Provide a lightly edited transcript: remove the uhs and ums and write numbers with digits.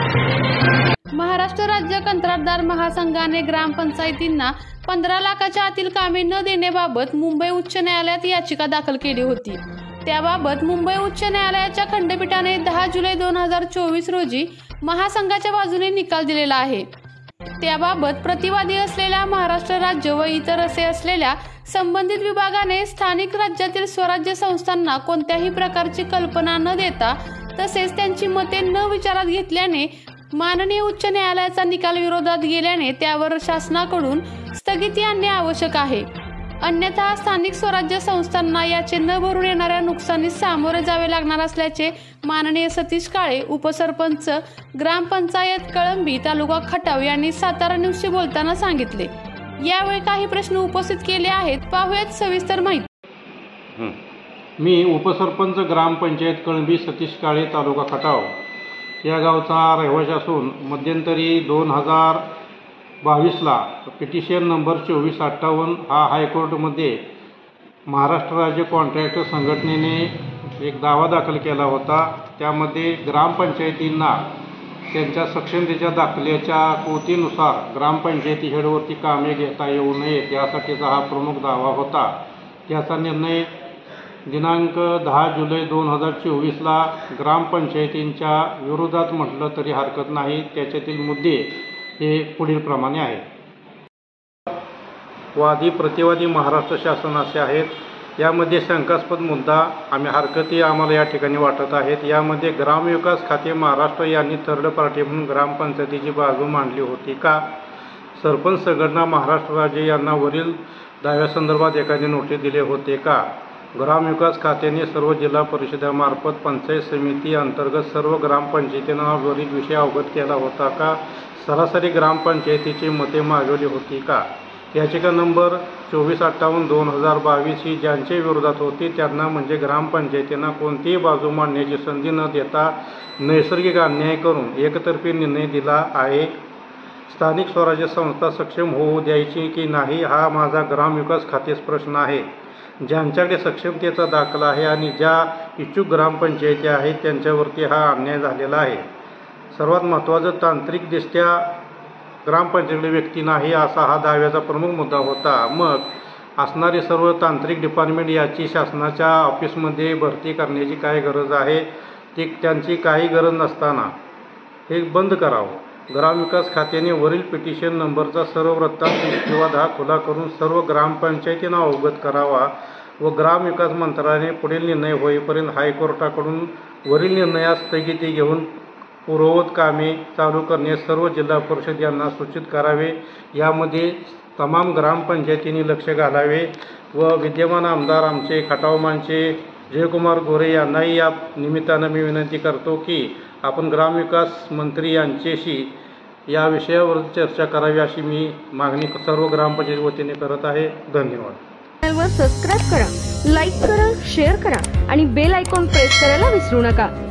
महाराष्ट्र राज्य कंत्राटदार महासंघाने ग्रामपंचायतींना 15 लाखाच्या आतील कामे न देण्याबाबत मुंबई उच्च न्यायालयात याचिका दाखल केली होती। त्याबाबत मुंबई उच्च न्यायालयाच्या खंडपीठाने 10 जुलै 2024 रोजी महासंघाच्या बाजूने निकाल दिलेला आहे। त्याबाबत प्रतिवादी असलेल्या महाराष्ट्र राज्य व इतर असे असलेल्या संबंधित विभागाने स्थानिक राज्यातील स्वराज्य संस्थांना कोणत्याही प्रकारची कल्पना न देता तसेच त्यांची मते न विचारात घेतल्याने माननीय उच्च न्यायालयाचा निकाल विरोधात गेल्याने त्यावर शासनाकडून स्थगिती आणणे आवश्यक आहे। अन्यथा स्थानिक स्वराज्य संस्थांना याचे न भरून येणाऱ्या नुकसानीस सामोरे जावे लागणार असल्याचे माननीय सतीश काळे, उपसरपंच, ग्रामपंचायत कळंबी, तालुका खटाव यांनी सातारा न्यूजशी बोलताना सांगितले। यावेळी काही प्रश्न उपस्थित केले आहेत, पाहूयात सविस्तर माहिती। मी उपसरपंच ग्रामपंचायत कळंबी सतीश काळे, तालुका खटाव या गावचा रहिवासी असून मध्यंतरी 2022ला पिटिशन नंबर 2458 हा हायकोर्टमध्ये महाराष्ट्र राज्य कॉन्ट्रॅक्टर संघटनेने एक दावा दाखल केला होता। त्यामध्ये ग्रामपंचायतींना त्यांच्या सक्षमतेच्या दाखल्याच्या पोथीनुसार ग्रामपंचायती हेडवरती कामे घेता येऊ नयेत यासाठीचा हा प्रमुख दावा होता। त्याचा निर्णय दिनांक 10 जुलै 2024ला ग्रामपंचायतींच्या विरोधात म्हटलं तरी हरकत नाही। त्याच्यातील मुद्दे हे पुढील प्रमाणे आहेत। वादी प्रतिवादी महाराष्ट्र शासन असे आहेत। यामध्ये शंकास्पद मुद्दा हरकती आम्हाला या ठिकाणी वाटत आहेत। यामध्ये ग्रामविकास खाते महाराष्ट्र यांनी थर्ड पार्टी म्हणून ग्रामपंचायतीची बाजू मांडली होती का? सरपंच संघटना महाराष्ट्र राज्य यांना वरील दाव्यासंदर्भात एखादी नोटीस दिले होते का? ग्रामविकास खात्याने सर्व जिल्हा परिषदामार्फत पंचायत समिती अंतर्गत सर्व ग्रामपंचायतींना वरील विषय अवगत केला होता का? सरासरी ग्रामपंचायतीची मते मागवली होती का? याचिका नंबर 2458/2022 ही ज्यांच्या विरोधात होती त्यांना म्हणजे ग्रामपंचायतींना कोणतीही बाजू मांडण्याची संधी न देता नैसर्गिक अन्याय करून एकतर्फी निर्णय दिला आहे। स्थानिक स्वराज्य संस्था सक्षम होऊ द्यायची की नाही हा माझा ग्रामविकास खात्याचा प्रश्न आहे। ज्यांच्याकडे सक्षमतेचा दाखला आहे आणि ज्या इच्छुक ग्रामपंचायती आहेत त्यांच्यावरती हा अन्याय झालेला आहे। सर्वात महत्त्वाचं, तांत्रिकदृष्ट्या ग्रामपंचायतीकडे व्यक्ती नाही असा हा दाव्याचा प्रमुख मुद्दा होता। मग असणारी सर्व तांत्रिक डिपार्टमेंट याची शासनाच्या ऑफिसमध्ये भरती करण्याची काय गरज आहे? त्यांची काही गरज नसताना हे बंद करावं। ग्रामविकास खात्याने वरील पिटिशन नंबरचा सर्व वृत्तांत युक्तिवाद हा खुला करून सर्व ग्रामपंचायतींना अवगत करावा व ग्रामविकास मंत्रालयाने पुढील निर्णय होईपर्यंत हायकोर्टाकडून वरील निर्णयास स्थगिती घेऊन पूर्ववत कामे चालू करण्यास सर्व जिल्हा परिषद यांना सूचित करावे। यामध्ये तमाम ग्रामपंचायतींनी लक्ष घालावे व विद्यमान आमदार आमचे खटावमानचे जयकुमार गोरे यांनाही या निमित्तानं मी विनंती करतो की आपण ग्रामविकास मंत्री यांच्याशी या विषयावर चर्चा करावी अशी मी मागणी सर्व ग्रामपंचायत वतीने करत आहे। धन्यवाद। चॅनलवर सबस्क्राइब करा, लाईक करा, शेअर करा आणि बेल आयकॉन प्रेस करायला विसरू नका।